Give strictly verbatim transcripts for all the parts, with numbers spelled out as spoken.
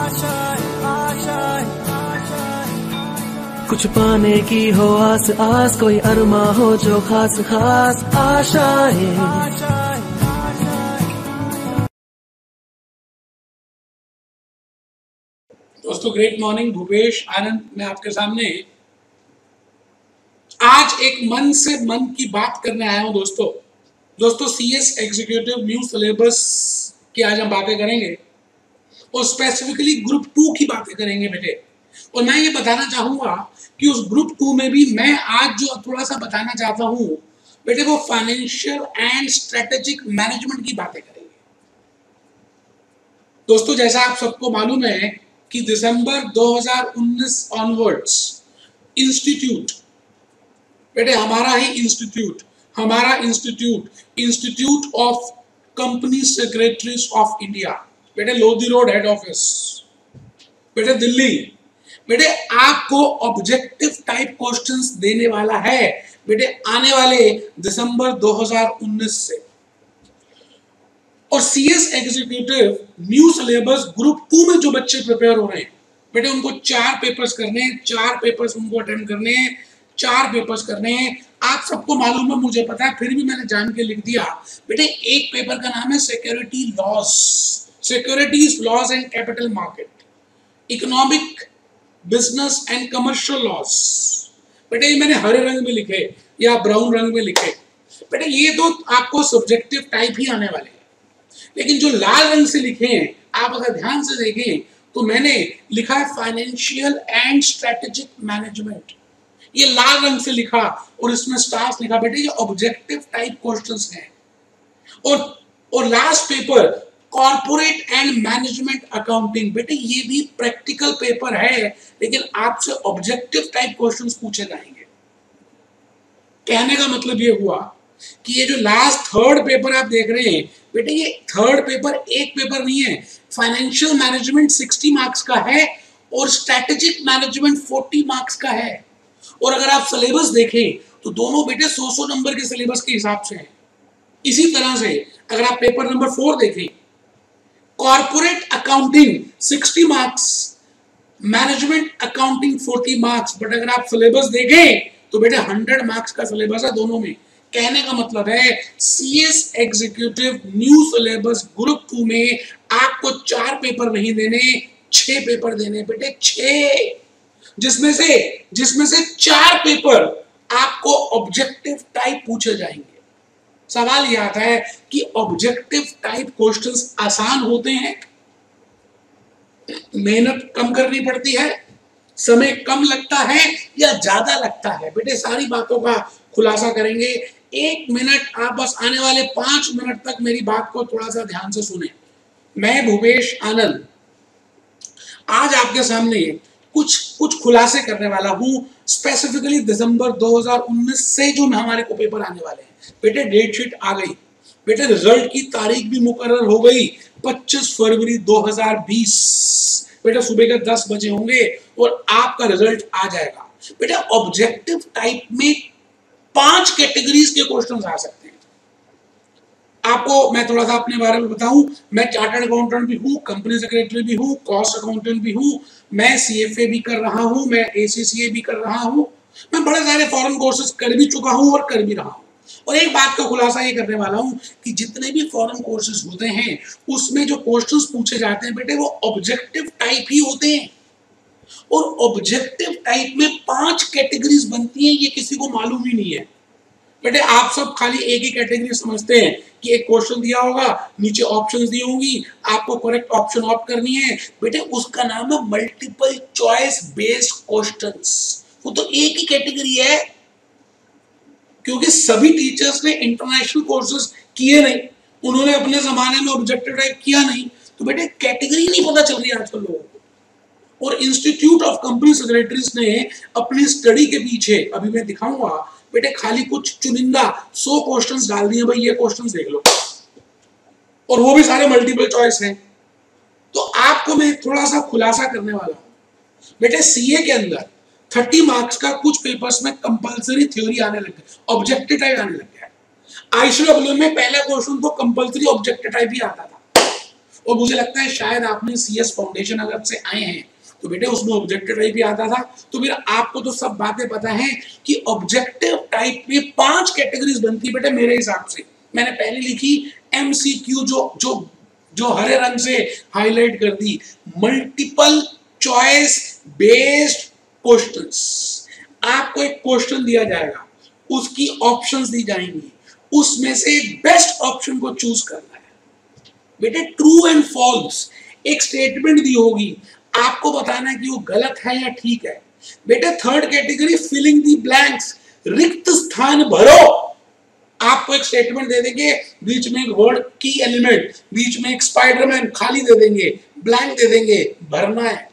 कुछ पाने की हो आस आस, कोई अरमा हो जो खास खास आशाएं। दोस्तों ग्रेट मॉर्निंग, भूपेश आनंद मैं आपके सामने आज एक मन से मन की बात करने आया हूं। दोस्तों दोस्तों सीएस एग्जीक्यूटिव न्यू सिलेबस की आज हम बातें करेंगे और स्पेसिफिकली ग्रुप टू की बातें करेंगे बेटे। और मैं ये बताना चाहूंगा कि उस ग्रुप टू में भी मैं आज जो थोड़ा सा बताना चाहता हूं बेटे, वो फाइनेंशियल एंड स्ट्रेटेजिक मैनेजमेंट की बातें करेंगे। दोस्तों जैसा आप सबको मालूम है कि दिसंबर दो हज़ार उन्नीस ऑनवर्ड्स इंस्टीट्यूट बेटे हमारा ही इंस्टीट्यूट हमारा institute institute of company secretaries of India बेटे, लोधी रोड हेड ऑफिस बेटे दिल्ली, बेटे आपको ऑब्जेक्टिव टाइप क्वेश्चंस देने वाला है बेटे आने वाले दिसंबर दो हज़ार उन्नीस से। और CS executive new syllabus group two में जो बच्चे प्रिपेयर हो रहे हैं बेटे, उनको चार पेपर्स करने हैं, चार पेपर्स उनको अटेंड करने हैं, चार पेपर्स करने हैं। आप सबको मालूम है, मुझे पता है, फिर भी मैंने जान के लिख दिया बेटे। एक पेपर का नाम है security laws, securities laws and capital market, economic business and commercial laws बेटे। ये मैंने हरे रंग में लिखे या ब्राउन रंग में लिखे बेटे, ये तो आपको सब्जेक्टिव टाइप ही आने वाले हैं। लेकिन जो लाल रंग से लिखे हैं, आप अगर ध्यान से देखें तो मैंने लिखा है फाइनेंशियल एंड स्ट्रेटेजिक मैनेजमेंट, ये लाल रंग से लिखा और इसमें स्टार्स लिखा बेटे, ये ऑब्जेक्टिव टाइप क्वेश्चंस हैं। और और last paper corporate and management accounting बेटे, ये भी प्रैक्टिकल पेपर है, लेकिन आपसे ऑब्जेक्टिव टाइप क्वेश्चंस पूछे जाएंगे। कहने का मतलब ये हुआ कि ये जो लास्ट थर्ड पेपर आप देख रहे हैं बेटे, ये थर्ड पेपर एक पेपर नहीं है। फाइनेंशियल मैनेजमेंट साठ मार्क्स का है और स्ट्रेटेजिक मैनेजमेंट चालीस मार्क्स का है। और अगर आप सिलेबस देखें तो दोनों बेटे सौ सौ नंबर के सिलेबस के हिसाब से हैं। इसी तरह से अगर आप पेपर नंबर फोर देखें, कॉर्पोरेट अकाउंटिंग साठ मार्क्स, मैनेजमेंट अकाउंटिंग चालीस मार्क्स, बट अगर आप सिलेबस देखें तो बेटे सौ मार्क्स का सिलेबस है दोनों में। कहने का मतलब है CS executive new syllabus group two में आपको चार पेपर नहीं देने, छह पेपर देने बेटे, छह, जिसमें से जिसमें से चार पेपर आपको ऑब्जेक्टिव टाइप पूछे जाएंगे। सवाल यह आता है कि ऑब्जेक्टिव टाइप क्वेश्चंस आसान होते हैं, मेहनत कम करनी पड़ती है, समय कम लगता है या ज्यादा लगता है बेटे, सारी बातों का खुलासा करेंगे। एक मिनट आप बस आने वाले पांच मिनट तक मेरी बात को थोड़ा सा ध्यान से सुने। मैं भूपेश आनंद आज आपके सामने कुछ कुछ खुलासे करने वाला हूं, स्पेसिफिकली दिसंबर दो हज़ार उन्नीस से जो हमारे को पेपर आने वाले हैं बेटे। डेट शीट आ गई बेटे, रिजल्ट की तारीख भी मुकर्रर हो गई, पच्चीस फरवरी दो हज़ार बीस बेटा, सुबह के दस बजे होंगे और आपका रिजल्ट आ जाएगा बेटा। ऑब्जेक्टिव टाइप में पांच कैटेगरीज के क्वेश्चंस आ सकते हैं। आपको मैं थोड़ा सा अपने बारे में बताऊं, मैं चार्टर्ड अकाउंटेंट भी हूं, कंपनी सेक्रेटरी भी हूं, कॉस्ट अकाउंटेंट भी हूं, मैं सीएफए भी कर रहा हूं, मैं एसीसीए भी कर रहा हूं, मैं बड़े सारे फॉरेन कोर्सेज कर भी चुका हूं और कर भी रहा हूं। और एक बात का खुलासा ये करने वाला हूं कि जितने भी फॉरेन कोर्सेज होते हैं उसमें जो क्वेश्चंस पूछे जाते हैं बेटे, वो ऑब्जेक्टिव टाइप ही होते हैं। और ऑब्जेक्टिव टाइप में पांच कैटेगरीज बनती हैं, ये किसी को मालूम ही नहीं है बेटे। आप सब खाली एक ही कैटेगरी समझते हैं कि एक क्वेश्चन दिया होगा, नीचे ऑप्शंस दी होंगी, आपको करेक्ट ऑप्शन ऑप्ट करनी है बेटे, उसका नाम है मल्टीपल चॉइस बेस्ड क्वेश्चंस। वो तो एक ही कैटेगरी है, क्योंकि सभी टीचर्स ने इंटरनेशनल कोर्सेज किए नहीं, उन्होंने अपने जमाने में ऑब्जेक्टिव टाइप किया नहीं, तो बेटे कैटेगरी नहीं पता चल रही आजकल लोगों को। और इंस्टीट्यूट ऑफ कंपनी सेक्रेटरीज ने अपनी स्टडी के पीछे, अभी मैं दिखाऊंगा बेटे, खाली कुछ चुनिंदा सौ क्वेश्चंस डाल दिए, भाई ये क्वेश्चंस देख लो, और वो भी सारे मल्टीपल चॉइस हैं। तो आपको मैं थोड़ा सा खुलासा करने वाला हूं बेटे। सीए के अंदर तीस मार्क्स का कुछ पेपर्स में कंपलसरी थ्योरी आने लग गया, ऑब्जेक्टिव टाइप आने लग गया। आईसीडब्ल्यू में पहला क्वेश्चन तो कंपलसरी ऑब्जेक्टिव टाइप ही आता था, और मुझे लगता है शायद आपने सीएस फाउंडेशन अगर से आए हैं तो बेटे उसमें ऑब्जेक्टिव टाइप भी आता था। तो फिर आपको तो सब बातें पता है कि ऑब्जेक्टिव टाइप में पांच कैटेगरीज बनती है बेटे मेरे हिसाब से। मैंने पहले लिखी एमसीक्यू, जो जो जो हरे रंग से हाईलाइट कर दी, मल्टीपल चॉइस बेस्ड क्वेश्चंस। आपको एक क्वेश्चन दिया जाएगा, उसकी ऑप्शंस दी जाएंगी, उसमें से बेस्ट ऑप्शन को चूज करना है बेटे। ट्रू एंड फॉल्स एक स्टेटमेंट दी होगी, आपको बताना है कि वो गलत है या ठीक है बेटे। Third category filling the blanks, रिक्त स्थान भरो। आपको एक स्टेटमेंट दे देंगे, बीच में एक वर्ड की एलिमेंट, बीच में एक स्पाइडरमैन, खाली दे देंगे, ब्लैंक दे देंगे, भरना है।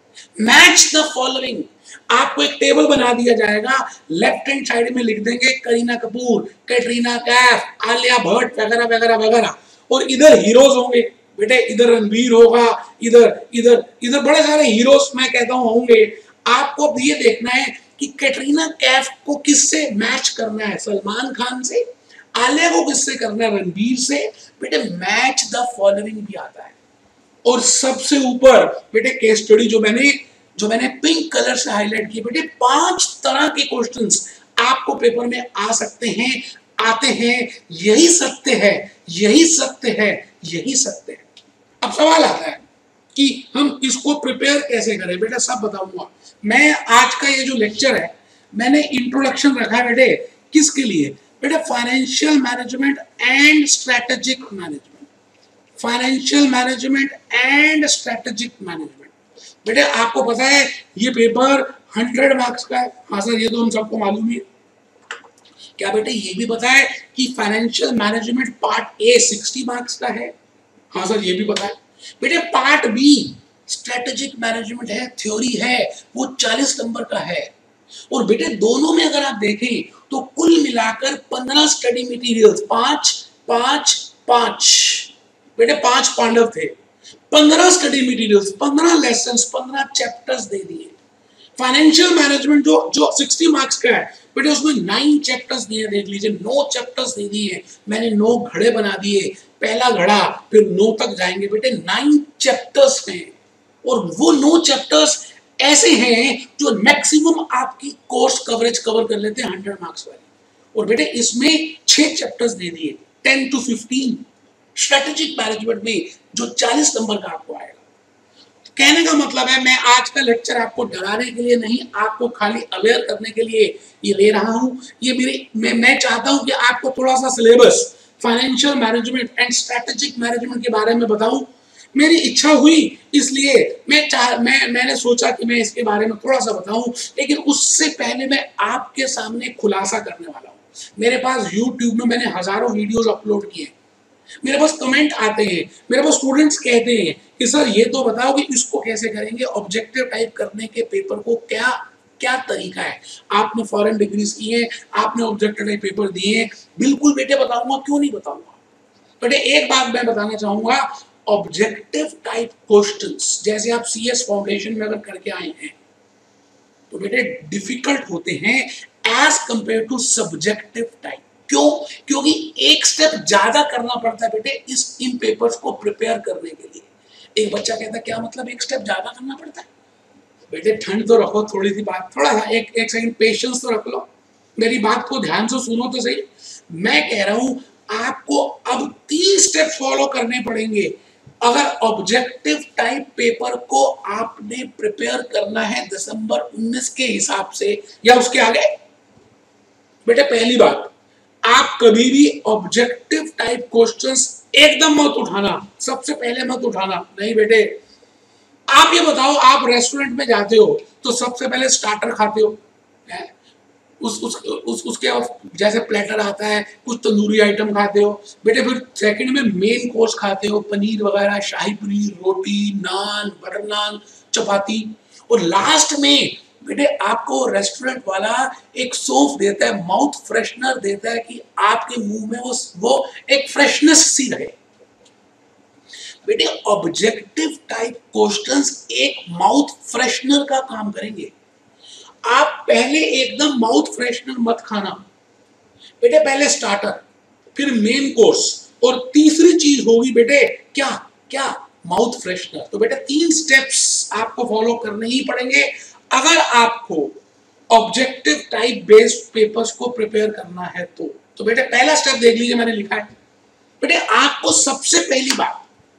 मैच द फॉलोइंग, आपको एक टेबल बना दिया जाएगा, लेफ्ट हैंड साइड में लिख देंगे करीना कपूर, कैटरीना कैफ, आलिया भट्ट वगैरह वगैरह वगैरह, और इधर हीरोज होंगे बेटे, इधर रणबीर होगा, इधर इधर इधर बड़े सारे हीरोज मैं कहता हूं होंगे। आपको अब ये देखना है कि कैटरीना कैफ को किससे मैच करना है, सलमान खान से, आलिया को किससे करना है, रणबीर से बेटे। मैच द फॉलोइंग भी आता है। और सबसे ऊपर बेटे केस स्टडी जो मैंने जो मैंने पिंक कलर से हाईलाइट की बेटे, पांच तरह के क्वेश्चंस आपको पेपर में आ सकते हैं, आते हैं। यही सत्य है, यही सत्य है, यही सत्य है। अब सवाल आता है कि हम इसको प्रिपेयर कैसे करें बेटा, सब बताऊंगा मैं। आज का ये जो लेक्चर है मैंने इंट्रोडक्शन रखा है बेटे, किसके लिए बेटे, financial management and strategic management, financial management and strategic management. बेटे आपको पता है ये पेपर हंड्रेड मार्क्स का है। हाँ सर ये तो हम सबको मालूम ही है। क्या बेटे ये भी पता है कि financial management part A sixty marks का है? हाँ सर ये भी पता है। बेटे पार्ट बी स्ट्रेटेजिक मैनेजमेंट है, थ्योरी है, वो चालीस नंबर का है। और बेटे दोनों में अगर आप देखें तो कुल मिलाकर पंद्रह स्टडी मटेरियल्स, पांच पांच पांच बेटे पांच पांडव थे, पंद्रह स्टडी मटेरियल्स, पंद्रह लेसन्स, पंद्रह चैप्टर्स दे दिए। फाइनेंशियल मैनेजमेंट जो जो साठ मार्क्स का है बेटे, उसमें नाइन चैप्टर्स दिए, देख लीजिए, नौ चैप्टर्स दे दिए। मैंने नौ घड़े बना दिए, पहला घड़ा फिर नौ तक जाएंगे बेटे, नाइन चैप्टर्स हैं। और वो नौ चैप्टर्स ऐसे हैं जो मैक्सिमम आपकी कोर्स कवरेज कवर कर लेते हैं हंड्रेड मार्क्स वाली। और बेटे इसमें छह चैप्टर्स दे दिए, ten to fifteen. Strategic management में जो चालीस नंबर का आपको आएगा। कहने का मतलब है मैं आज का लेक्चर आपको डराने के लिए नहीं, आपको खाली अवेयर करने के लिए ये ले रहा हूं। ये मेरी मैं मैं चाहता हूं कि आपको थोड़ा सा syllabus financial management and strategic management के बारे में बताऊं। मेरी इच्छा हुई इसलिए मैं चाह मैं मैंने सोचा कि मैं इसके बारे में थोड़ा सा बताऊं, लेकिन उससे पहले मैं आपके सामने खुलासा करने वाला हूं। मेरे पास यूट्यूब में मैंने हजारों वीडियोस अपलोड किए, मेरे पास कमेंट आते हैं, मेरे पास स्टूडेंट्स कहते हैं कि सर ये तो बताओ कि इसको कैसे करेंगे, ऑब्जेक्टिव टाइप करने के पेपर को क्या क्या तरीका है। आपने फॉरेन डिग्रीज की है, आपने ऑब्जेक्टिव टाइप पेपर दिए हैं, बिल्कुल बेटे बताऊंगा, क्यों नहीं बताऊंगा। बेटे एक बात मैं बताना चाहूंगा, ऑब्जेक्टिव टाइप क्वेश्चंस जैसे आप सीएस फाउंडेशन में अगर करके आए हैं तो बेटे डिफिकल्ट होते हैं as compare to subjective type. क्यों? क्योंकि एक स्टेप ज्यादा करना पड़ता है बेटे इस इन पेपर्स को प्रिपेयर करने के लिए। एक बच्चा कहता है क्या मतलब एक स्टेप ज्यादा करना पड़ता है? बेटे ठंड तो रखो, थोड़ी सी बात, थोड़ा सा एक एक सेकंड पेशेंस तो रख लो, मेरी बात को ध्यान से सुनो तो सही। मैं कह रहा हूं आपको अब तीन स्टेप फॉलो करने पड़ेंगे अगर ऑब्जेक्टिव टाइप पेपर को आपने प्रिपेयर करना है दिसंबर उन्नीस के हिसाब से या उसके आगे। बेटे पहली बात, आप कभी भी ऑब्जेक्टिव टाइप क्वेश्चंस एकदम मत उठाना, सबसे पहले मत उठाना। नहीं बेटे, आप ये बताओ, आप रेस्टोरेंट में जाते हो तो सबसे पहले स्टार्टर खाते हो, है? उस उस उस उसके जैसे प्लेटर आता है, कुछ तंदूरी आइटम खाते हो बेटे, फिर सेकंड में मेन कोर्स खाते हो, पनीर वगैरह, शाही पनीर, रोटी, नान, बटर नान, चपाती, और लास्ट में बेटे आपको रेस्टोरेंट वाला एक सौंफ देता है, माउथ फ्रेशनर देता है कि आपके मुंह में वो वो एक फ्रेशनेस सी रहे। बेटे ऑब्जेक्टिव टाइप क्वेश्चंस एक माउथ फ्रेशनर का काम करेंगे। आप पहले एकदम माउथ फ्रेशनर मत खाना बेटे, पहले स्टार्टर, फिर मेन कोर्स, और तीसरी चीज होगी बेटे क्या क्या माउथ फ्रेशनर। तो बेटा तीन स्टेप्स आपको फॉलो करने ही पड़ेंगे अगर आपको ऑब्जेक्टिव टाइप बेस्ड पेपर्स को प्रिपेयर करना है तो। तो बेटा पहला स्टेप देख लीजिए, मैंने लिखा है बेटे आपको सबसे पहली बात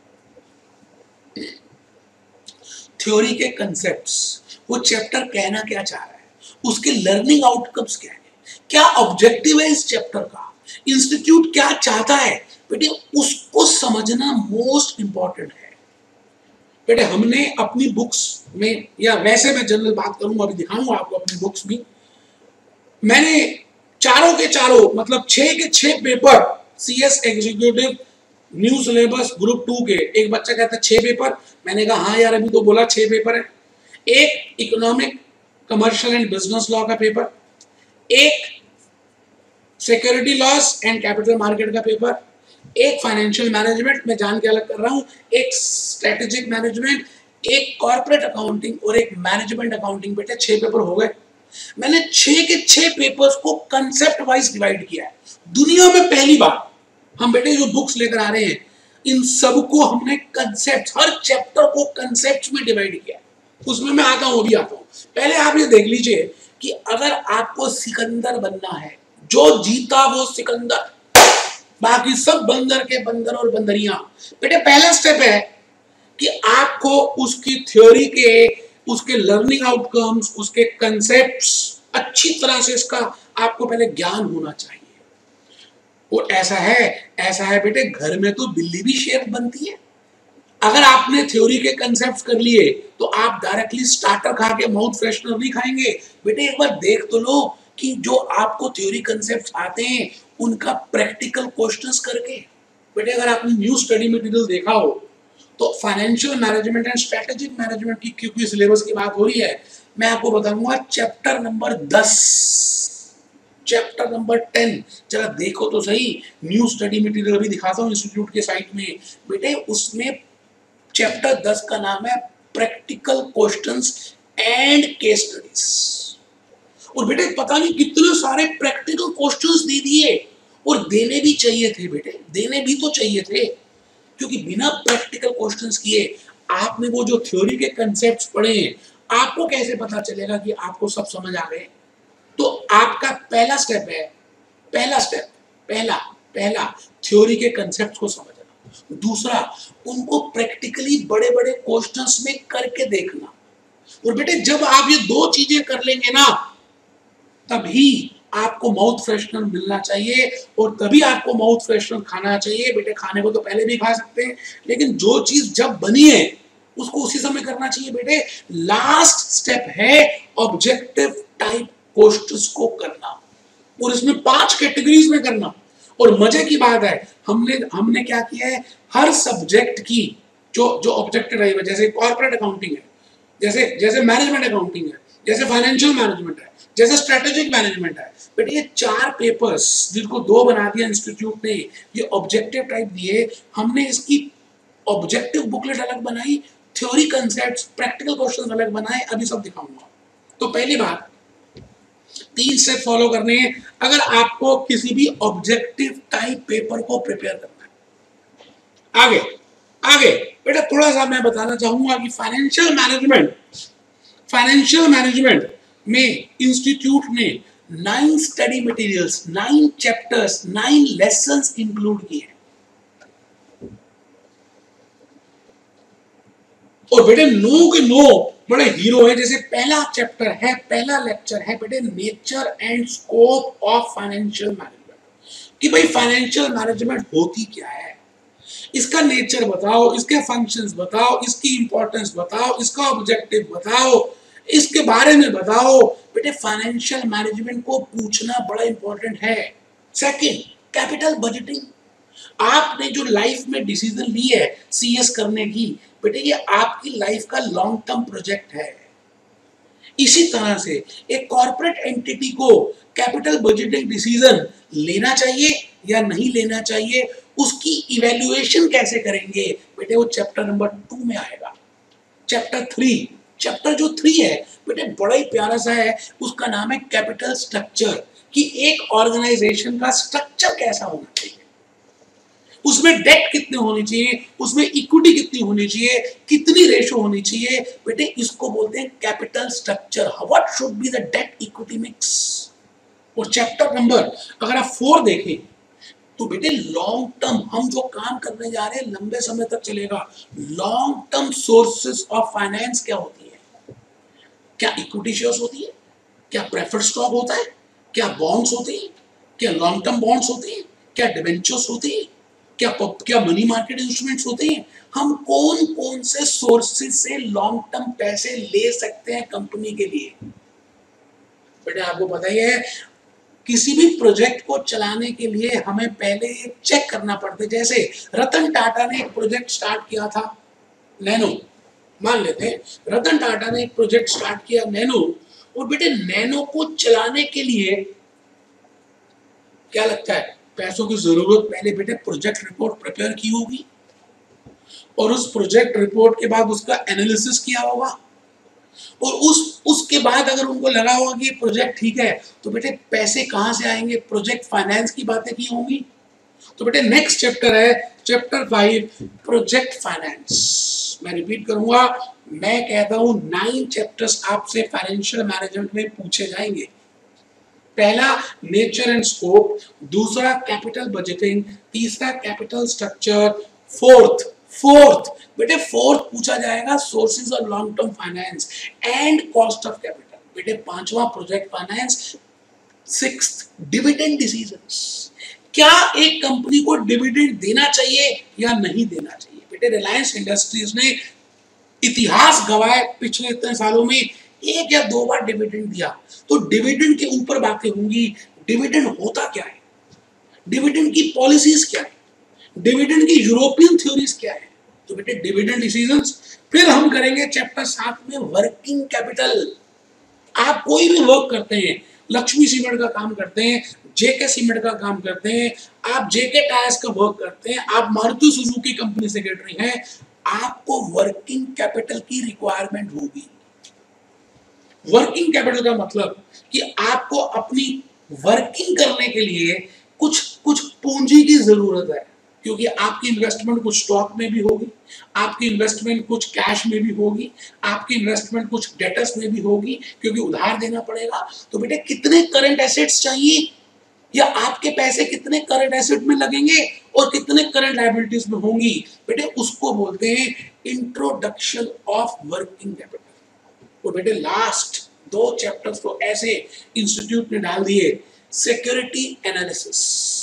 थ्योरी के कंसेप्ट्स, वो चैप्टर कहना क्या चाह रहा है, उसके लर्निंग आउटकम्स क्या है, क्या ऑब्जेक्टिव है इस चैप्टर का, इंस्टीट्यूट क्या चाहता है, बेटे उसको समझना मोस्ट इंपॉर्टेंट है। बेटे हमने अपनी बुक्स में, या वैसे मैं जनरल बात करूंगा, अभी दिखाऊंगा आपको अपनी बुक्स भी, मैंने चारों के चारों मतलब छह के छह paper CS executive new syllabus group two के, एक बच्चा कहता है छह पेपर, मैंने कहा हाँ यार अभी तो बोला छह पेपर है, एक economic commercial and business law का पेपर, एक security laws and capital market का पेपर, एक फाइनेंशियल मैनेजमेंट में जान के अलग कर रहा हूं, एक स्ट्रेटेजिक मैनेजमेंट, एक कॉर्पोरेट अकाउंटिंग और एक मैनेजमेंट अकाउंटिंग। बेटे छह पेपर हो गए। मैंने छह के छह पेपर्स को कंसेप्ट वाइज डिवाइड किया है। दुनिया में पहली बार हम बेटे जो बुक्स लेकर आ रहे हैं इन सबको हमने कंसेप्ट, हर चैप्टर को कंसेप्ट में डिवाइड किया है। उसमें मैं आता हूं, अभी आता हूं। पहले आप ये देख लीजिए कि अगर आपको सिकंदर बनना है, जो जीता वो सिकंदर, बाकी सब बंदर के बंदर और बंदरियां। बेटे पहला स्टेप है कि आपको उसकी थ्योरी के, उसके लर्निंग आउटकम्स, उसके कंसेप्ट्स अच्छी तरह से इसका आपको पहले ज्ञान होना चाहिए। और ऐसा है ऐसा है बेटे, घर में तो बिल्ली भी शेर बनती है। अगर आपने थ्योरी के कंसेप्ट्स कर लिए तो आप डायरेक्टली स्टार्टर खा के माउथ फ्रेशनर नहीं खाएंगे। बेटे एक बार देख तो लो कि जो आपको थ्योरी कंसेप्ट्स आते हैं उनका प्रैक्टिकल क्वेश्चंस करके। बेटे अगर आपने न्यू स्टडी मटेरियल देखा हो तो financial management and strategic management की क्योंकि सिलेबस की बात हो रही है, मैं आपको बताऊंगा चैप्टर नंबर दस, चैप्टर नंबर टेन, जरा देखो तो सही। न्यू स्टडी मटेरियल अभी दिखाता हूँ इंस्टीट्यूट के साइट में। बेटे उसमें चैप्टर दस का नाम है practical questions and case studies. और बेटे पता नहीं कितने सारे प्रैक्टिकल क्वेश्चंस दे दिए, और देने भी चाहिए थे बेटे, देने भी तो चाहिए थे, क्योंकि बिना प्रैक्टिकल क्वेश्चंस किए आपने वो जो थ्योरी के कंसेप्ट्स पढ़े हैं, आपको कैसे पता चलेगा कि आपको सब समझ आ गए। तो आपका पहला स्टेप है, पहला स्टेप पहला पहला थ्योरी के कंसेप्ट्स को समझना। दूसरा, उनको प्रैक्टिकली बड़े बड़े क्वेश्चंस में करके देखना। और बेटे जब आप ये दो चीजें कर लेंगे ना, तभी आपको माउथ फ्रेशनर मिलना चाहिए, और तभी आपको माउथ फ्रेशनर खाना चाहिए। बेटे खाने को तो पहले भी खा सकते हैं, लेकिन जो चीज जब बनी है उसको उसी समय करना चाहिए। बेटे लास्ट स्टेप है ऑब्जेक्टिव टाइप क्वेश्चंस को करना, और इसमें पांच कैटेगरीज में करना। और मजे की बात है, हमने हमने क्या किया है, हर सब्जेक्ट की जो जो ऑब्जेक्टिव टाइप है, जैसे कॉर्पोरेट अकाउंटिंग है, जैसे जैसे मैनेजमेंट अकाउंटिंग है, जैसे फाइनेंशियल मैनेजमेंट है, जैसे स्ट्रेटेजिक मैनेजमेंट है। बट ये चार पेपर्स जिनको दो बना दिया इंस्टीट्यूट ने, ये ऑब्जेक्टिव टाइप दिए, हमने इसकी ऑब्जेक्टिव बुकलेट अलग बनाई, थ्योरी कंसेप्ट्स, प्रैक्टिकल क्वेश्चंस अलग बनाए, अभी सब दिखाऊंगा। तो पहली बात, तीन स्टेप फॉलो करने हैं अगर आपको किसी भी ऑब्जेक्टिव टाइप पेपर को प्रिपेयर करना है। आगे आगे बेटा थोड़ा सा मैं बताना चाहूंगा कि फाइनेंशियल मैनेजमेंट फाइनेंशियल मैनेजमेंट में इंस्टीट्यूट ने nine study materials, nine chapters, nine lessons include किए। और बेटे नो के नो बड़े हीरो है। जैसे पहला चैप्टर है, पहला लेक्चर है बेटे nature and scope of financial management, कि भाई फाइनेंशियल मैनेजमेंट होती क्या है, इसका नेचर बताओ, इसके फंक्शंस बताओ, इसकी इंपॉर्टेंस बताओ, इसका ऑब्जेक्टिव बताओ, इसके बारे में बताओ। बेटे फाइनेंशियल मैनेजमेंट को पूछना बड़ा इंपॉर्टेंट है। Second, capital budgeting. आपने जो लाइफ में डिसीजन ली है सीएस करने की, बेटे ये आपकी लाइफ का लॉन्ग टर्म प्रोजेक्ट है। इसी तरह से एक कॉर्पोरेट एंटिटी को कैपिटल बजटिंग डिसीजन लेना चाहिए या नहीं लेना चाहिए, उसकी इवैल्यूएशन कैसे करेंगे, बेटे वो चैप्टर नंबर टू में आएगा। चैप्टर थ्री, चैप्टर जो थ्री है बेटे बड़ा ही प्यारा सा है, उसका नाम है कैपिटल स्ट्रक्चर, कि एक ऑर्गेनाइजेशन का स्ट्रक्चर कैसा होना चाहिए। उसमें डेट कितनी होनी चाहिए, उसमें इक्विटी कितनी होनी चाहिए, कितनी रेशो होनी चाहिए, बेटे इसको बोलते हैं capital structure. What should be the debt equity mix. और चैप्टर नंबर अगर आप फोर देखें तो बेटे लॉन्ग टर्म, हम जो काम करने जा रहे हैं लंबे समय तक चलेगा। Long term sources of finance क्या होती है? क्या इक्विटी शेयर्स होती है, क्या प्रेफर्ड स्टॉक होता है, क्या बॉन्ड्स होती है, क्या लॉन्ग टर्म बॉन्ड्स होती है, क्या डिबेंचर्स होती है, क्या क्या मनी मार्केट इंस्ट्रूमेंट्स होते हैं। हम कौन कौन से सोर्सेस से लॉन्ग टर्म पैसे ले सकते हैं कंपनी के लिए? बेटे आपको पता ही है किसी भी प्रोजेक्ट को चलाने के लिए हमें पहले चेक करना पड़ता है। जैसे रतन टाटा ने एक प्रोजेक्ट स्टार्ट किया था नैनो, मान लेते हैं रतन टाटा ने एक प्रोजेक्ट स्टार्ट किया नैनो, और बेटे नैनो को चलाने के लिए क्या लगता है? पैसों की जरूरत। पहले बेटे प्रोजेक्ट रिपोर्ट प्रिपेयर की होगी और उस प्रोजेक्ट रिपोर्ट के बाद उसका एनालिसिस किया होगा, और उस उसके बाद अगर उनको लगा होगा कि ये प्रोजेक्ट ठीक है तो बेटे पैसे कहां से आएंगे? प्रोजेक्ट फाइनेंस की बातें की होंगी। तो बेटे नेक्स्ट चैप्टर है चैप्टर फाइव, प्रोजेक्ट फाइनेंस। मैं रिपीट करूंगा, मैं कहता हूं नाइन चैप्टर्स आपसे फाइनेंशियल मैनेजमेंट में पूछे जाएंगे। पहला नेचर एंड स्कोप, दूसरा कैपिटल बजटिंग, तीसरा कैपिटल स्ट्रक्चर, फोर्थ फोर्थ बेटे फोर्थ पूछा जाएगा sources of long term finance and cost of capital. बेटे पांचवा project finance, sixth dividend decisions. क्या एक कंपनी को डिविडेंड देना चाहिए या नहीं देना चाहिए? बेटे रिलायंस इंडस्ट्रीज ने इतिहास गवाए पिछले इतने सालों में एक या दो बार डिविडेंड दिया। तो डिविडेंड के ऊपर बातें होंगी। डिविडेंड होता क्या है, डिविडेंड की पॉलिसीज क्या है, डिविडेंड की यूरोपियन थ्योरीज क्या है। तो बेटे डिविडेंड डिसीजंस। फिर हम करेंगे चैप्टर सात में वर्किंग कैपिटल। आप कोई भी वर्क करते हैं, लक्ष्मी सीमेंट का काम करते हैं, जेके सीमेंट का काम करते हैं, आप जेके टायर्स का वर्क करते हैं, आप मारुति सुजुकी कंपनी सेक्रेटरी हैं, आपको वर्किंग कैपिटल की रिक्वायरमेंट होगी। वर्किंग कैपिटल का मतलब कि आपको अपनी वर्किंग करने के लिए कुछ कुछ पूंजी की जरूरत है, क्योंकि आपकी इन्वेस्टमेंट कुछ स्टॉक में भी होगी, आपकी इन्वेस्टमेंट कुछ कैश में भी होगी, आपकी इन्वेस्टमेंट कुछ डेटर्स में भी होगी, क्योंकि उधार देना पड़ेगा। तो बेटे कितने करंट एसेट्स चाहिए, या आपके पैसे कितने करंट एसेट में लगेंगे और कितने करंट लायबिलिटीज में होंगी, बेटे उसको बोलते हैं इंट्रोडक्शन ऑफ वर्किंग कैपिटल। और बेटे लास्ट दो चैप्टर्स तो ऐसे इंस्टीट्यूट ने डाल दिए, सिक्योरिटी एनालिसिस।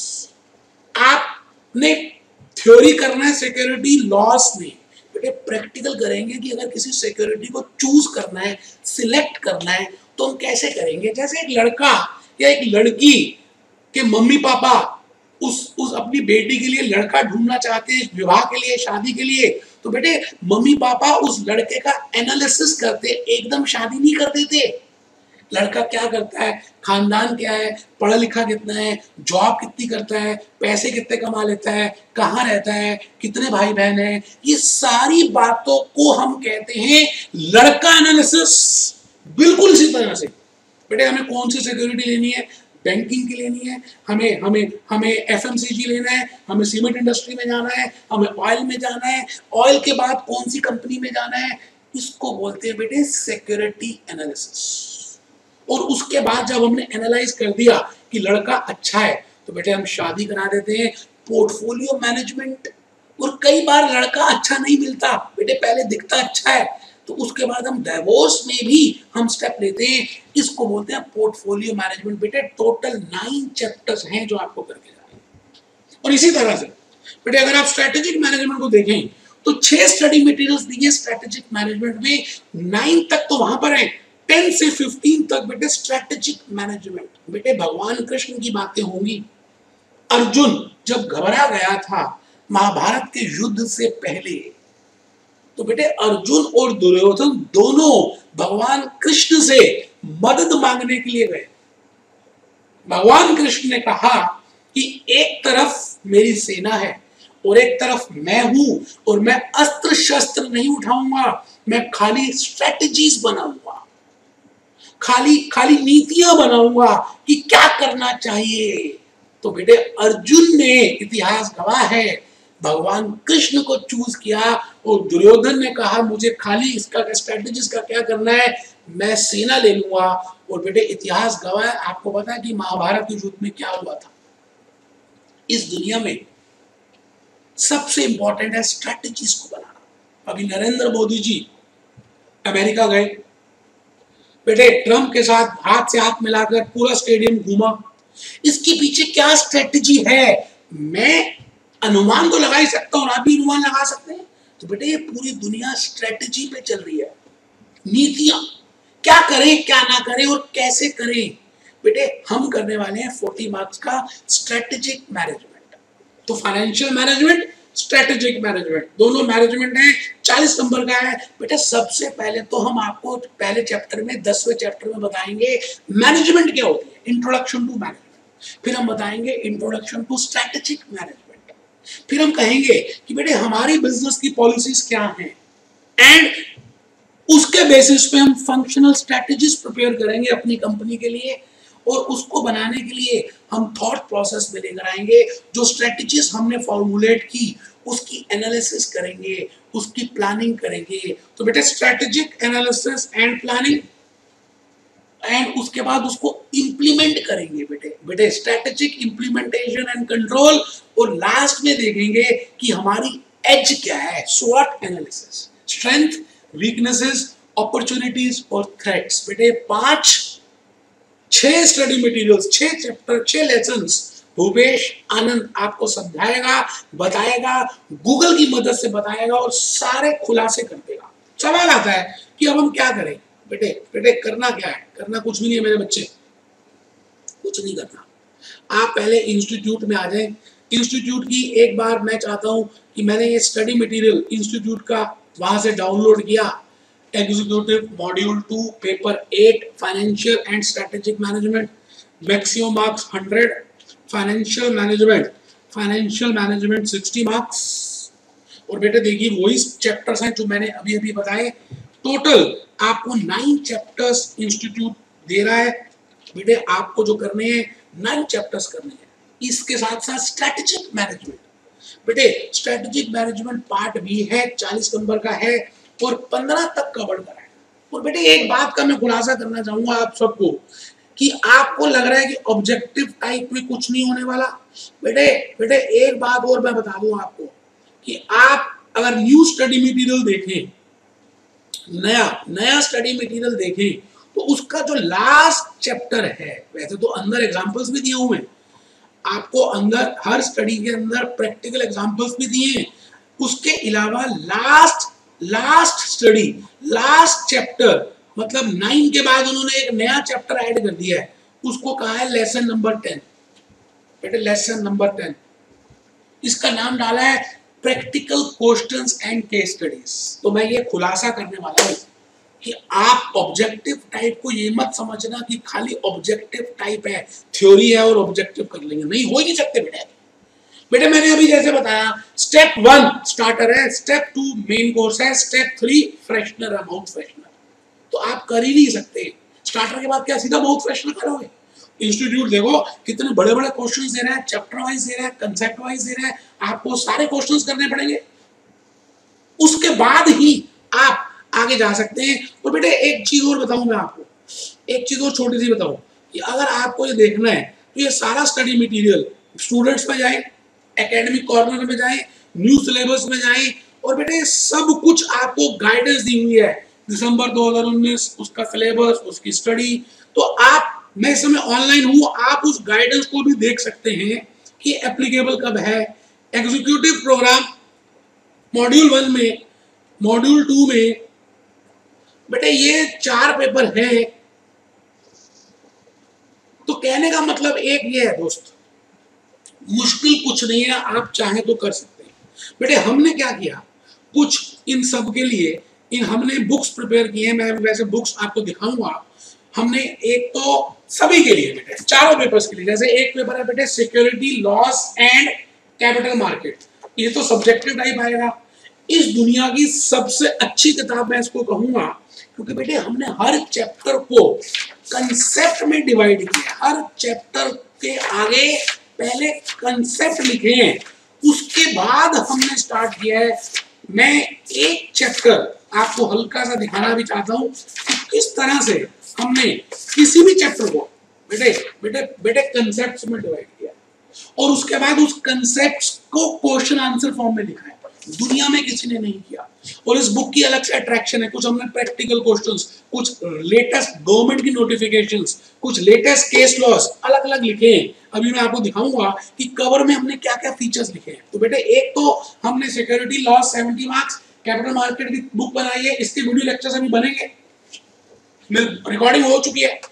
आपने थ्योरी करना है सिक्योरिटी लॉस में, बेटे प्रैक्टिकल करेंगे कि अगर किसी सिक्योरिटी को चूज करना है, सिलेक्ट करना है, तो हम कैसे करेंगे। जैसे एक लड़का या एक लड़की के मम्मी पापा उस उस अपनी बेटी के लिए लड़का ढूंढना चाहते हैं विवाह के लिए, शादी के लिए, तो बेटे मम्मी पापा उस लड़के का एनालिसिस करते, एकदम शादी नहीं कर देते। लड़का क्या करता है, खानदान क्या है, पढ़ा लिखा कितना है, जॉब कितनी करता है, पैसे कितने कमा लेता है, कहाँ रहता है, कितने भाई बहन हैं, ये सारी बातों को हम कहते हैं लड़का एनालिसिस। बिल्कुल इसी तरह से बेटे हमें कौन सी सिक्योरिटी लेनी है, बैंकिंग की लेनी है, हमें हमें हमें एफएमसीजी लेना है, हमें सीमेंट इंडस्ट्री में जाना है, हमें ऑयल में जाना है, ऑयल के बाद कौन सी कंपनी में जाना है, इसको बोलते हैं बेटे सिक्योरिटी एनालिसिस। और उसके बाद जब हमने एनालाइज कर दिया कि लड़का अच्छा है, तो बेटे हम शादी करा देते हैं, पोर्टफोलियो मैनेजमेंट। और कई बार लड़का अच्छा नहीं मिलता, बेटे पहले दिखता अच्छा है, तो उसके बाद हम डाइवोर्स में भी हम स्टेप लेते हैं, इसको बोलते हैं पोर्टफोलियो मैनेजमेंट। बेटे टोटल नाइन चैप्टर्स हैं जो आपको करके जाने हैं। और इसी तरह से बेटे अगर आप स्ट्रेटेजिक मैनेजमेंट को देखें तो छह स्टडी मटेरियल्स दिए स्ट्रेटेजिक मैनेजमेंट में, नाइन तक तो वहां पर है, टेन से फिफ्टीन तक बेटे स्ट्रेटेजिक मैनेजमेंट। बेटे भगवान कृष्ण की बातें होंगी। अर्जुन जब घबरा गया था महाभारत के युद्ध से पहले, तो बेटे अर्जुन और दुर्योधन दोनों भगवान कृष्ण से मदद मांगने के लिए गए। भगवान कृष्ण ने कहा कि एक तरफ मेरी सेना है और एक तरफ मैं हूं, और मैं अस्त्र शस्त्र नहीं उठाऊंगा, मैं खाली स्ट्रेटजीज बनाऊंगा, खाली खाली नीतियां बनाऊंगा कि क्या करना चाहिए। तो बेटे अर्जुन ने, इतिहास गवाह है भगवान कृष्ण को चूज किया और दुर्योधन ने कहा मुझे खाली इसका स्ट्रेटेजिस का क्या करना है, मैं सेना ले लूंगा। और बेटे इतिहास गवाह है, आपको पता है कि महाभारत के युद्ध में क्या हुआ था। इस दुनिया में सबसे इंपॉर्टेंट है स्ट्रेटेजीज को बनाना। अभी नरेंद्र मोदी जी अमेरिका गए, बेटे ट्रम्प के साथ हाथ से हाथ मिलाकर पूरा स्टेडियम घूमा। इसके पीछे क्या स्ट्रेटेजी है मैं अनुमान तो लगा ही सकता हूं, आप भी अनुमान लगा सकते हैं। तो बेटे ये पूरी दुनिया स्ट्रेटेजी पे चल रही है, नीतियां क्या करें क्या ना करें और कैसे करें। बेटे हम करने वाले हैं चालीस मार्क्स का स्ट्रेटेजिक मैनेजमेंट। तो फाइनेंशियल मैनेजमेंट, स्ट्रेटेजिक मैनेजमेंट दोनों मैनेजमेंट है, चालीस नंबर का है। बेटा सबसे पहले तो हम आपको पहले चैप्टर में दसवें चैप्टर में बताएंगे मैनेजमेंट क्या होती है, इंट्रोडक्शन टू मैनेजमेंट। फिर हम बताएंगे इंट्रोडक्शन टू स्ट्रेटेजिक मैनेजमेंट। फिर हम कहेंगे कि बेटे हमारी बिजनेस की पॉलिसीज क्या हैं एंड उसके बेसिस पे हम फंक्शनल स्ट्रेटेजीज प्रिपेयर करेंगे अपनी कंपनी के लिए। और उसको बनाने के लिए हम थॉट प्रोसेस में लेकर आएंगे, जो स्ट्रेटेजीज हमने फॉर्मुलेट की उसकी एनालिसिस करेंगे, उसकी प्लानिंग करेंगे। तो बेटे strategic analysis and planning and उसके बाद उसको इंप्लीमेंट करेंगे बेटे बेटे स्ट्रेटेजिक इंप्लीमेंटेशन एंड कंट्रोल। और लास्ट में देखेंगे कि हमारी एज क्या है, स्वॉट एनालिसिस, स्ट्रेंथ, वीकनेसेस, अपॉर्चुनिटीज और थ्रेट्स। बेटे पांच छह स्टडी मटेरियल्स, छह चैप्टर, छह लेसन्स भूपेश आनंद आपको समझाएगा, बताएगा, गूगल की मदद से बताएगा और सारे खुलासे कर देगा। सवाल आता है कि अब हम क्या करें। बेटे बेटे करना क्या है, करना कुछ भी नहीं है मेरे बच्चे, कुछ नहीं करना। आप पहले इंस्टीट्यूट में आ जाएं। इंस्टीट्यूट की एक बार मैं चाहता हूं कि मैंने ये स्टडी मटेरियल इंस्टीट्यूट का वहां से डाउनलोड किया, executive module two paper eight financial and strategic management, maximum marks hundred, financial management financial management sixty marks. और बेटे देखिए वही चैप्टर्स हैं जो मैंने अभी अभी बताए। टोटल आपको नाइन चैप्टर्स इंस्टीट्यूट दे रहा है। बेटे आपको जो करने हैं नाइन चैप्टर्स करने हैं, इसके साथ साथ स्ट्रेटेजिक मैनेजमेंट। बेटे स्ट्रेटेजिक मैनेजमेंट पार्ट भी है, चालीस नंबर का है और पंद्रह तक कवर करा है। और बेटे एक बात का मैं खुलासा करना चाहूंगा आप सबको कि आपको लग रहा है कि ऑब्जेक्टिव टाइप में कुछ नहीं होने वाला। बेटे बेटे एक बात और मैं बता दूं आपको कि आप अगर न्यू स्टडी मटेरियल देखें, नया नया स्टडी मटेरियल देखें, तो उसका जो लास्ट चैप्टर है, वैसे तो अंदर एग्जांपल्स भी दिए हुए हैं आपको, अंदर हर स्टडी के अंदर प्रैक्टिकल एग्जांपल्स भी दिए हैं। उसके अलावा last last study last chapter मतलब नाइन के बाद उन्होंने एक नया चैप्टर ऐड कर दिया है, उसको कहा है लेसन नंबर टेन। बेटे लेसन नंबर टेन, इसका नाम डाला है practical questions and case studies. तो मैं ये खुलासा करने वाला हूँ कि आप ऑब्जेक्टिव टाइप को ये मत समझना कि खाली ऑब्जेक्टिव टाइप है, थ्योरी है और ऑब्जेक्टिव कर लेंगे, नहीं, हो ही नहीं सकते बेटे। बेटे मैंने अभी जैसे बताया स्टेप वन स्टार्टर है, स्टेप टू मेन कोर्स है, स्टेप थ्री फ्रेशनर है, माउथ फ्रेशनर। तो आप कर ही नहीं सकते। स्टार्टर के बाद क्या सीधा माउथ फ्रेशनर करोगे। इंस्टीट्यूट देखो कितने बड़े बड़े क्वेश्चंस दे रहे हैं, चैप्टर वाइज दे रहे हैं, कंसेप्ट वाइज दे रहे हैं, आपको सारे क्वेश्चंस करने पड़ेंगे, उसके बाद ही आप आगे जा सकते हैं। और बेटे एक चीज और बताऊं मैं आपको, एक चीज और छोटी सी बताऊं कि अगर आपको ये देखना है तो ये सारा स्टडी मटेरियल स्टूडेंट्स में जाए, एकेडमिक कॉर्नर में जाए, न्यू सिलेबस में जाए, और बेटे सब कुछ आपको गाइडेंस दी हुई है दिसंबर दो हज़ार उन्नीस, उसका सिलेबस, उसकी स्टडी। तो आप, मैं इस समय ऑनलाइन हूं, आप उस गाइडेंस को भी देख सकते हैं कि एप्लीकेबल कब है। एग्जीक्यूटिव प्रोग्राम मॉड्यूल वन में, मॉड्यूल टू में बेटे ये चार पेपर है। तो कहने का मतलब एक ये है दोस्त, मुश्किल कुछ नहीं है, आप चाहें तो कर सकते हैं। बेटे हमने क्या किया, कुछ इन सब के लिए इन हमने बुक्स प्रिपेयर की हैं, मैं वैसे बुक्स आपको दिखाऊंगा। हमने एक तो सभी के लिए बेटे चारों पेपर्स के लिए, जैसे एक पेपर है बेटे security laws and capital market, ये तो सब्जेक्टिव टाइप आएगा। इस दुनिया की सबसे अच्छी किताब मैं इसको कहूंगा, क्योंकि बेटे हमने हर चैप्टर को कंसेप्ट में डिवाइड किया, हर चैप्टर के आगे पहले कंसेप्ट लिखे हैं, उसके बाद हमने स्टार्ट किया है। मैं एक चैप्टर आपको हल्का सा दिखाना भी चाहता हूं कि किस तरह से हमने किसी भी चैप्टर को बेटे बेटे बेटे कंसेप्ट्स में डिवाइड किया और उसके बाद उस कंसेप्ट्स को क्वेश्चन आंसर फॉर्म में लिखा है। दुनिया में किसी ने नहीं किया। और इस बुक की अलग से अट्रैक्शन है। कुछ हमने प्रैक्टिकल क्वेश्चंस, कुछ लेटेस्ट गवर्नमेंट की नोटिफिकेशंस, कुछ लेटेस्ट केस लॉस अलग अलग लिखे हैं। अभी मैं आपको दिखाऊंगा कि कवर में हमने क्या क्या फीचर्स लिखे हैं। तो बेटे एक तो हमने security laws seventy marks capital market की बुक बनाई है। इसके वीडियो लेक्चर्स अभी बनेंगे, रिकॉर्डिंग हो चुकी है।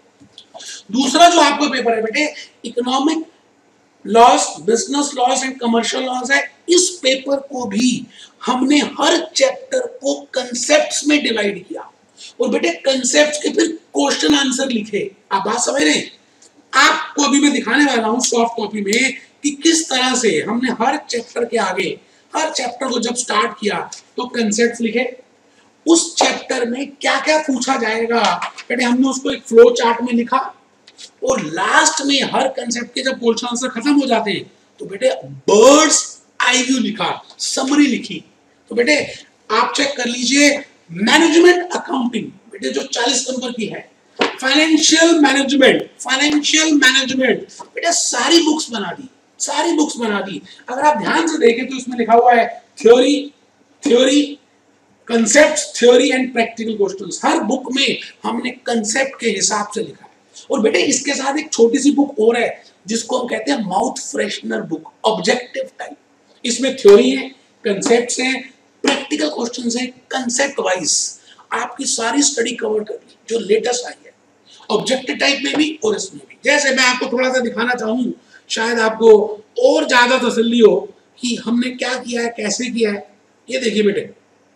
दूसरा जो आपका पेपर है बेटे economic laws, business laws and commercial laws है। इस पेपर को भी हमने हर चैप्टर को कंसेप्ट्स में डिवाइड किया और बेटे कंसेप्ट्स के फिर क्वेश्चन आंसर लिखे। आप बात समझ रहे हैं? आपको अभी मैं दिखाने वाला हूं सॉफ्ट कॉपी में कि किस तरह से हमने हर चैप्टर के आगे, हर चैप्टर को जब स्टार्ट किया तो कंसेप्ट्स लिखे, उस चैप्टर में क्या क्या पूछा जाएगा बेटे हमने उसको एक फ्लो चार्ट में लिखा और लास्ट में हर कंसेप्ट के जब क्वेश्चन आंसर खत्म हो जाते हैं तो बेटे बर्ड्स आई व्यू लिखा, समरी लिखी। तो बेटे आप चेक कर लीजिए मैनेजमेंट अकाउंटिंग बेटे जो चालीस नंबर की है, फाइनेंशियल मैनेजमेंट, फाइनेंशियल मैनेजमेंट बेटे सारी बुक्स बना दी, सारी बुक्स बना दी। अगर आप ध्यान से देखें तो इसमें लिखा हुआ है theory, theory, concepts, theory and practical questions. हर बुक में हमने कंसेप्ट के हिसाब से लिखा है। और बेटे इसके साथ एक छोटी सी बुक और है जिसको हम कहते हैं mouth freshener book, objective type. इसमें थ्योरी है, कंसेप्ट्स हैं, प्रैक्टिकल क्वेश्चंस हैं, कंसेप्ट वाइज आपकी सारी स्टडी कवर कर ली जो लेटेस्ट आई है, ऑब्जेक्टिव टाइप में भी और इसमें भी। जैसे मैं आपको थोड़ा सा दिखाना चाहूँ, शायद आपको और ज्यादा तसल्ली हो कि हमने क्या किया है, कैसे किया है। ये देखिए बेटे,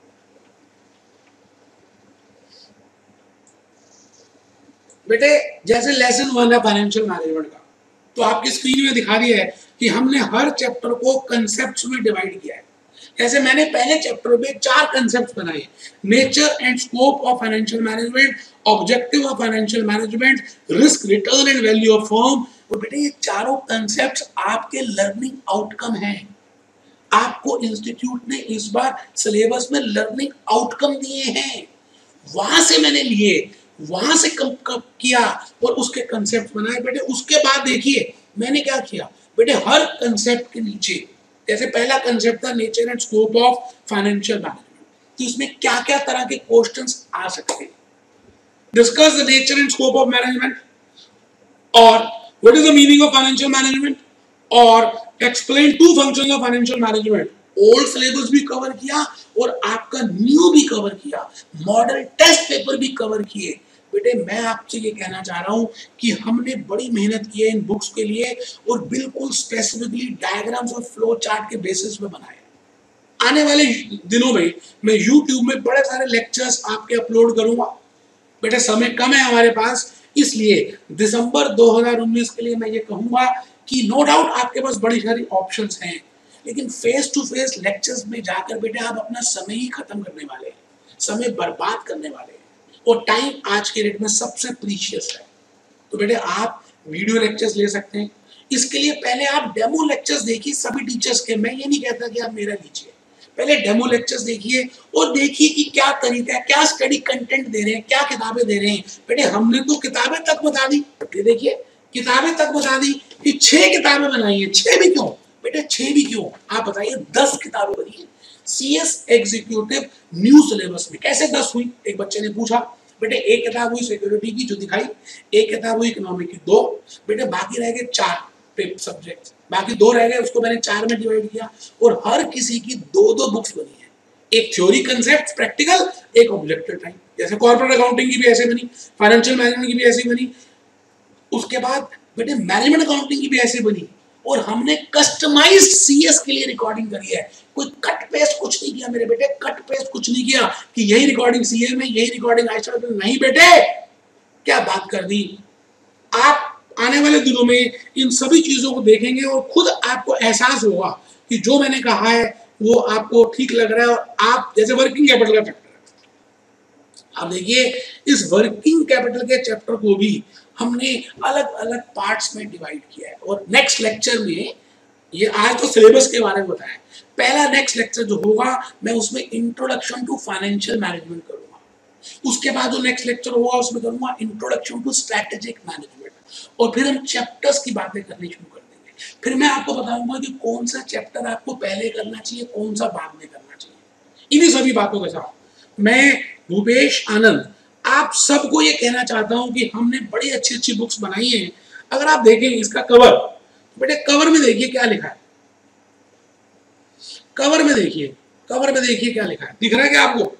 बेटे जैसे लेसन वन है फाइनेंशियल मैनेजमेंट का, तो आपकी स्क्रीन में दिखा दिया है कि हमने हर चैप्टर को कंसेप्ट्स में डिवाइड किया है। जैसे मैंने पहले चैप्टर में चार कंसेप्ट्स बनाए, nature and scope of financial management, objective of financial management, risk, return and value of firm. और बेटे ये चारों कंसेप्ट्स आपके लर्निंग आउटकम हैं। आपको इंस्टीट्यूट ने इस बार सिलेबस में लर्निंग आउटकम दिए हैं, वहां से मैंने लिए, वहां से कम कम किया और उसके कंसेप्ट बनाए। बेटे उसके बाद देखिए मैंने क्या किया, बेटे हर कंसेप्ट के नीचे, जैसे पहला कंसेप्ट था nature and scope of financial management, तो इसमें क्या क्या तरह के क्वेश्चंस आ सकते हैं। Discuss the nature and scope of management, और what is the meaning of financial management, और explain two functions of financial management. Old syllabus भी कवर किया और आपका न्यू भी कवर किया, मॉडल टेस्ट पेपर भी कवर किए। बेटे मैं आपसे ये कहना चाह रहा हूं कि हमने बड़ी मेहनत की है इन बुक्स के लिए और बिल्कुल स्पेसिफिकली डायग्राम्स और फ्लो चार्ट के बेसिस पे बनाए। आने वाले दिनों में मैं यूट्यूब में बड़े सारे लेक्चर्स आपके अपलोड करूंगा। बेटे समय कम है हमारे पास, इसलिए दिसंबर दो हज़ार उन्नीस के लिए मैं ये कहूंगा कि नो डाउट आपके पास बड़ी सारी ऑप्शंस हैं, लेकिन फेस टू फेस लेक्चर्स में जाकर बेटे आप अपना समय ही खत्म करने वाले हैं, समय बर्बाद करने वाले हैं, और टाइम आज के डेट में सबसे प्रीशियस है। तो बेटे आप वीडियो लेक्चर्स ले सकते हैं। इसके लिए पहले आप डेमो लेक्चर्स देखिए सभी टीचर्स के, मैं ये नहीं कहता कि आप मेरा लीजिए, पहले डेमो लेक्चर्स देखिए और देखिए कि क्या तरीका है, क्या स्टडी कंटेंट दे रहे हैं, क्या किताबें दे रहे हैं। बेटे हमने तो किताबें तक बता दी, देखिए किताबें तक बता दी कि छह किताबें बनाई है। छह भी क्यों बेटे, छह भी क्यों, आप बताइए, दस किताबें बनी है सीएस एग्जीक्यूटिव न्यू सिलेबस में। कैसे दस हुई, एक बच्चे ने पूछा। बेटे एक किताब हुई सिक्योरिटी की जो दिखाई, एक किताब हुई इकोनॉमिक की, दो। बेटे बाकी रह गए चार सब्जेक्ट, बाकी दो रह गए, उसको मैंने चार में डिवाइड किया और हर किसी की दो दो बुक्स बनी है, एक थ्योरी कंसेप्ट प्रैक्टिकल, एक ऑब्जेक्टिव टाइप। जैसे कॉर्पोरेट अकाउंटिंग की भी ऐसे बनी, फाइनेंशियल मैनेजमेंट की भी ऐसी बनी, उसके बाद बेटे मैनेजमेंट अकाउंटिंग की भी ऐसे बनी, और हमने कस्टमाइज्ड सीएस के लिए रिकॉर्डिंग करी है। कोई कट पेस्ट कुछ नहीं किया मेरे बेटे, कट पेस्ट कुछ नहीं किया कि यही रिकॉर्डिंग सीए में, यही रिकॉर्डिंग आईस्टार में, नहीं बेटे, क्या बात कर दी। आप आने वाले दिनों में इन सभी चीजों को देखेंगे और खुद आपको एहसास होगा कि जो मैंने कहा है वो आपको ठीक लग रहा है। और आप जैसे वर्किंग कैपिटल का चैप्टर, आप देखिए इस वर्किंग कैपिटल के चैप्टर को भी हमने अलग अलग पार्ट्स में डिवाइड किया है, और नेक्स्ट लेक्चर में ये आज तो सिलेबस के बारे में बताया। पहला नेक्स्ट लेक्चर जो होगा मैं उसमें इंट्रोडक्शन टू फाइनेंशियल मैनेजमेंट करूंगा। उसके बाद जो नेक्स्ट लेक्चर होगा उसमें करूंगा इंट्रोडक्शन टू स्ट्रेटेजिक मैनेजमेंट, और फिर हम चैप्टर्स की बातें करनी शुरू कर देंगे। फिर मैं आपको बताऊंगा कि कौन सा चैप्टर आपको पहले करना चाहिए, कौन सा बाद में करना चाहिए। इन्हीं सभी बातों के साथ मैं भूपेश आनंद आप सबको ये कहना चाहता हूं कि हमने बड़ी अच्छी अच्छी बुक्स बनाई हैं। अगर आप देखें इसका कवर, बेटे कवर में देखिए क्या लिखा है, कवर में देखिए, कवर में देखिए क्या लिखा है, दिख रहा है क्या आपको?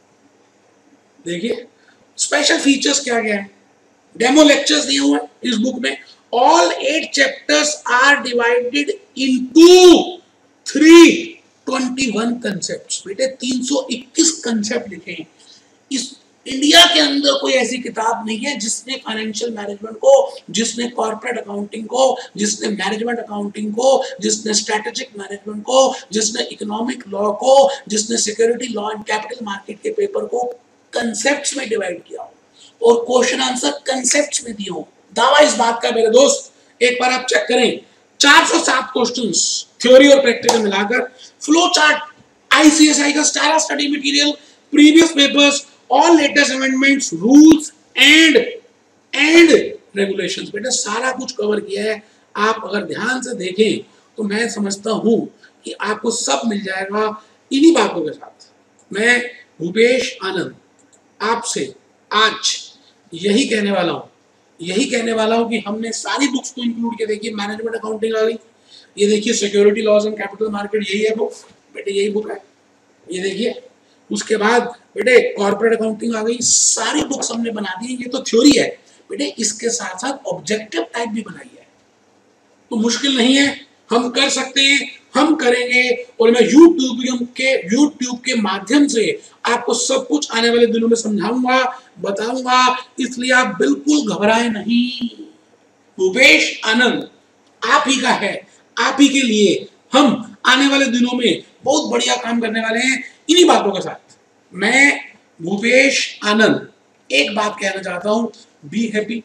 देखिए स्पेशल फीचर्स क्या क्या है, डेमो लेक्चर्स दिए हुए हैं इस बुक में। All eight chapters are divided into three twenty one concepts. बेटे तीन सौ इक्कीस कंसेप्ट लिखे हैं। इस इंडिया के अंदर कोई ऐसी किताब नहीं है जिसने फाइनेंशियल मैनेजमेंट को, जिसने कॉर्पोरेट अकाउंटिंग को, जिसने मैनेजमेंट अकाउंटिंग को, जिसने स्ट्रेटेजिक मैनेजमेंट को, जिसने इकोनॉमिक लॉ को, जिसने security law and capital market के पेपर को कंसेप्ट्स में डिवाइड किया हो और क्वेश्चन आंसर कंसेप्ट्स में दिए हो। दावा इस बात का मेरे दोस्त, एक बार आप चेक करें, चार सौ सात क्वेश्चंस थ्योरी और प्रैक्टिकल मिलाकर, फ्लो चार्ट, आईसीएसआई का स्टारा study material, previous papers, all latest amendments, rules and and regulations. बेटा सारा कुछ कवर किया है। आप अगर ध्यान से देखें तो मैं समझता हूं कि आपको सब मिल जाएगा इन्हीं बातों के साथ। मैं भूपेश आनंद आपसे आज यही कहने वाला हूं, यही कहने वाला हूं कि हमने सारी बुक्स को इंक्लूड किया। देखिए मैनेजमेंट अकाउंटिंग आ गई, ये देखिए security laws and capital market, यही है बुक बेटे, यही बुक है, ये देखिए। उसके बाद बेटे कॉर्पोरेट अकाउंटिंग आ गई, सारी बुक्स हमने बना दी। ये तो थ्योरी है बेटे, इसके साथ साथ ऑब्जेक्टिव टाइप भी बनाई है, तो मुश्किल नहीं है, हम कर सकते हैं, हम करेंगे। और मैं यूट्यूब के यूट्यूब के माध्यम से आपको सब कुछ आने वाले दिनों में समझाऊंगा, बताऊंगा, इसलिए आप बिल्कुल घबराए नहीं। भूपेश आनंद आप ही का है, आप ही के लिए हम आने वाले दिनों में बहुत बढ़िया काम करने वाले हैं इन्हीं बातों के साथ। मैं भूपेश आनंद एक बात कहना चाहता हूं, be happy,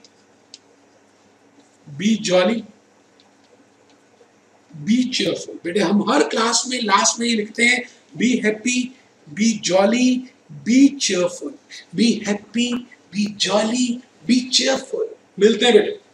be jolly, be cheerful. बेटे हम हर क्लास में लास्ट में ये लिखते हैं, be happy, be jolly, be cheerful, be happy, be jolly, be cheerful. मिलते हैं बेटे।